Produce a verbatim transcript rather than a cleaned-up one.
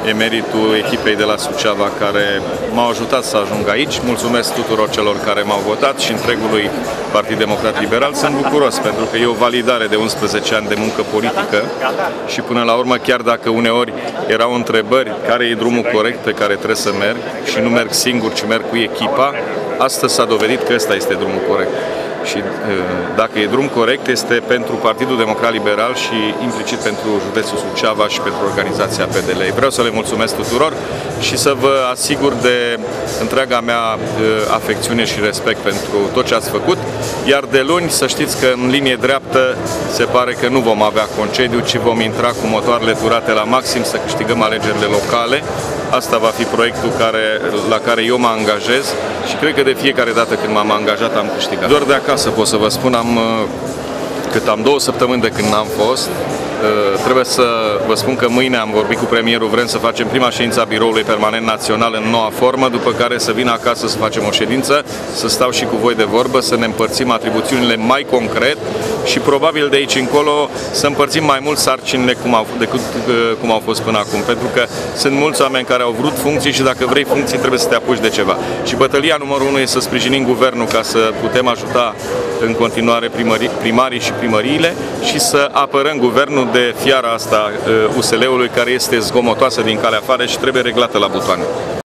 emeritul echipei de la Suceava care m-au ajutat să ajung aici. Mulțumesc tuturor celor care m-au votat și întregului Partid Democrat Liberal. Sunt bucuros pentru că e o validare de unsprezece ani de muncă politică și până la urmă, chiar dacă uneori erau întrebări care e drumul corect pe care trebuie să merg și nu merg singur, ci merg cu echipa, astăzi s-a dovedit că ăsta este drumul corect. Și dacă e drum corect, este pentru Partidul Democrat Liberal și implicit pentru județul Suceava și pentru organizația P D L. Vreau să le mulțumesc tuturor și să vă asigur de întreaga mea afecțiune și respect pentru tot ce ați făcut. Iar de luni, să știți că în linie dreaptă se pare că nu vom avea concediu, ci vom intra cu motoarele turate la maxim să câștigăm alegerile locale. Asta va fi proiectul care, la care eu mă angajez și cred că de fiecare dată când m-am angajat am câștigat. Doar de acasă pot să vă spun, am, cât am două săptămâni de când n-am fost. Trebuie să vă spun că mâine am vorbit cu premierul, vrem să facem prima ședință a Biroului Permanent Național în noua formă, după care să vin acasă să facem o ședință, să stau și cu voi de vorbă, să ne împărțim atribuțiunile mai concret și probabil de aici încolo să împărțim mai mult sarcinile cum au, decât cum au fost până acum, pentru că sunt mulți oameni care au vrut funcții și dacă vrei funcții trebuie să te apuci de ceva. Și bătălia numărul unu e să sprijinim guvernul ca să putem ajuta în continuare primarii, primarii și primăriile și să apărăm guvernul de fiara asta U S L-ului care este zgomotoasă din calea afară și trebuie reglată la butoane.